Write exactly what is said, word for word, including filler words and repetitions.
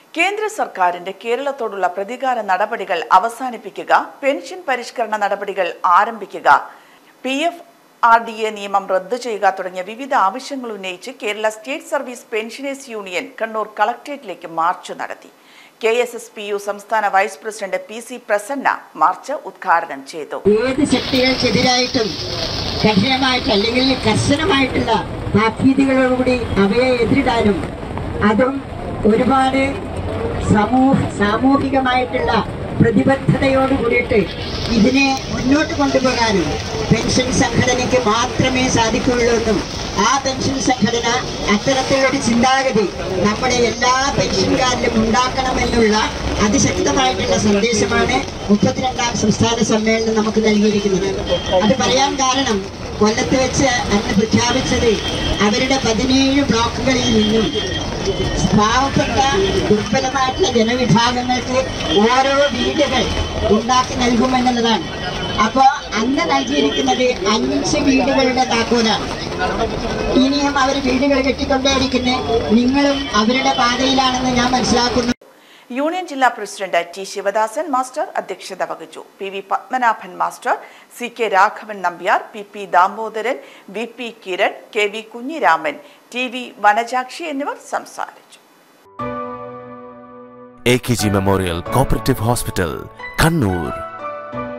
കേന്ദ്ര സർക്കാരിന്റെ കേരളത്തോടുള്ള പ്രതികാര നടപടികൾ അവസാനിപ്പിക്കുക, പെൻഷൻ പരിഷ്കരണ നടപടികൾ ആരംഭിക്കുക, P F R D A നിയമം റദ്ദു ചെയ്യുക തുടങ്ങിയ വിവിധ ആവശ്യങ്ങൾ ഉന്നയിച്ച് Kerala state service pensioners union Kannur കളക്ടറേറ്റിലേക്ക് മാർച്ച് നടത്തി. K S S P U സംസ്ഥാന vice president P C Prasanna march ഉദ്ഘാടനം ചെയ്തു. ഏത് ശക്തികൾക്കെതിരായിട്ടും കഠിനമായിട്ട് അല്ലെങ്കിൽ കർശനമായിട്ടുള്ള താക്കീതുകളോടുകൂടി അവയെ എതിരിടാനും അതും ഒരുപാട് സമൂഹ സാമൂഹികമായിട്ടുള്ള പ്രതിബദ്ധതയോട് കൂടിയിട്ട് ഇതിനെ മുന്നോട്ട് കൊണ്ടുപോകാനും പെൻഷൻ സംഘടനയ്ക്ക് മാത്രമേ സാധിക്കുകയുള്ളൂ എന്നും ആ പെൻഷൻ സംഘടന അത്തരത്തിലൊരു ചിന്താഗതി നമ്മുടെ എല്ലാ പെൻഷൻകാരിലും ഉണ്ടാക്കണമെന്നുള്ള അതിശക്തമായിട്ടുള്ള സന്ദേശമാണ് മുപ്പത്തിരണ്ടാം സംസ്ഥാന സമ്മേളനം നമുക്ക് നൽകിയിരിക്കുന്നത്. അത് പറയാൻ കാരണം കൊല്ലത്ത് വെച്ച് അന്ന് പ്രഖ്യാപിച്ചത് അവരുടെ പതിനേഴ് ബ്ലോക്കുകളിൽ നിന്നും പാവപ്പെട്ട ദുർബലമായിട്ടുള്ള ജനവിഭാഗങ്ങൾക്ക് ഓരോ വീടുകൾ ഉണ്ടാക്കി നൽകുമെന്നുള്ളതാണ്. അപ്പോൾ അന്ന് നൽകിയിരിക്കുന്നത് അഞ്ച് വീടുകളുടെ താക്കോലാണ്. ഇനിയും അവർ വീടുകൾ കെട്ടിക്കൊണ്ടേയിരിക്കുന്നത് നിങ്ങളും അവരുടെ പാതയിലാണെന്ന് ഞാൻ മനസ്സിലാക്കുന്നു. യൂണിയൻ ജില്ലാ പ്രസിഡന്റ് ടി ശിവദാസൻ മാസ്റ്റർ അധ്യക്ഷത വഹിച്ചു. P V Padmanabhan master, C K Raghavan Nambiar, P P Damodaran, V P Kiran, K V Kunhiraman, T V Vanajakshi എന്നിവർ സംസാരിച്ചു. A K G memorial cooperative hospital, Kannur.